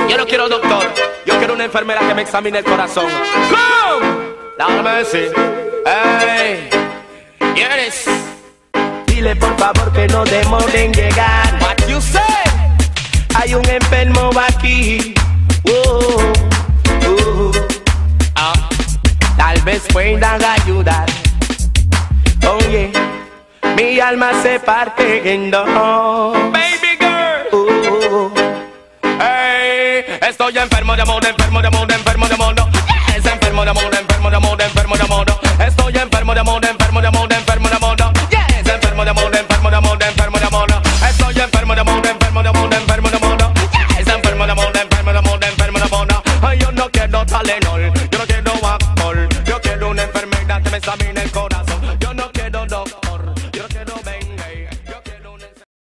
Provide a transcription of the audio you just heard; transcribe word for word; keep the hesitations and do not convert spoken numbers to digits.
Yo no quiero doctor, yo quiero una enfermera que me examine el corazón. ¡Come! Dame decir, hey, ¿quieres? Dile por favor que no demore en llegar. What you say? Hay un enfermo aquí. Uh, uh, uh. Tal vez puedan ayudar. Oye, mi alma se parte en dos. Baby girl. Uh, uh. Hey, estoy enfermo de amor, enfermo de amor, enfermo.